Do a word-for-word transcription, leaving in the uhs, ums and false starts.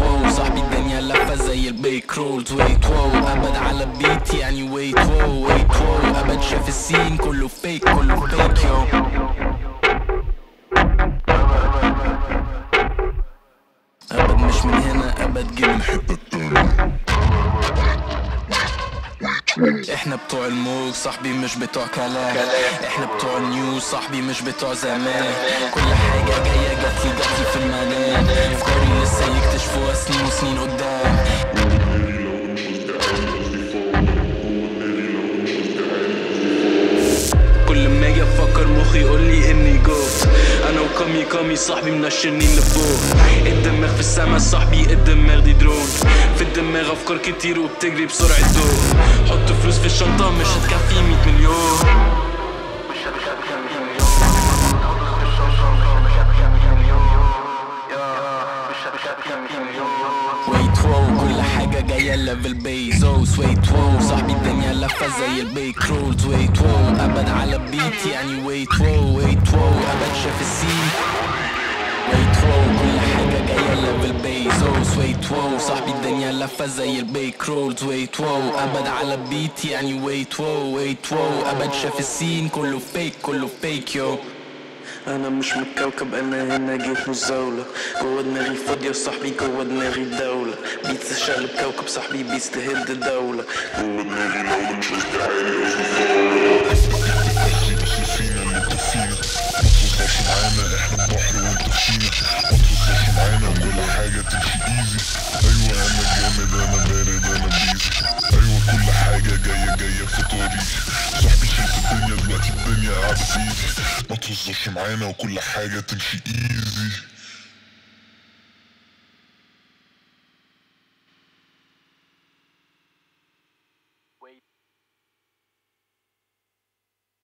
واو صاحبي الدنيا لفة زي البيك رولز ويت واو ابد على بيت يعني ويت واو ويت واو ابد شاف السين كله فيك كله فيك يو ابد مش من هنا ابد جه من حتة تانية. احنا بتوع الموج صاحبي مش بتوع كلام، احنا بتوع النيوز صاحبي مش بتوع زمان. كل حاجة جاية جاتلي جاتلي في المنام، افكاري لسه يكتشفوها سنين وسنين قدام. كل ما اجي افكر مخي يقولي اني جوت، انا وكامي كامي صاحبي منشرنين لفوق. الدماغ في السما صاحبي الدماغ دي درون، في الدماغ افكار كتير وبتجري بسرعة ضوء. حط فلوس في الشنطة مش هتكفي مية مليون. ويت واو كل حاجة جاية ليفل بيزوس ويت واو صاحبي الدنيا لفة زي البيك رولز ويت واو ابد على بيت يعني ويت واو ويت واو ابد شاف السين ويت واو كل حاجة جاية ليفل بيزوس ويت واو صاحبي الدنيا لفة زي البيك رولز ويت واو ابد على بيت يعني ويت واو ويت واو ابد شاف السين كله فيك كله فيك يو. انا مش من الكوكب انا هنا جيت مزاولة، جوا دماغي فاضية صاحبي جوا دماغي دولة. بيتس شقلب كوكب صاحبي بيتس تهد دولة. جوا دماغي دولة مش قصدي عالي قصدي فينا اللي تكفينا. متوصلش معانا احنا ببحر وانت فينا، متوصلش معانا كل حاجة تمشي ايزي. ايوه انا جامد انا بارد انا بيزي، ايوه كل حاجة جاية جاية في طريقي. صاحبي شايف الدنيا دلوقتي الدنيا قاعدة في ايدي، متوصلش معانا وكل حاجة تمشي ايزي.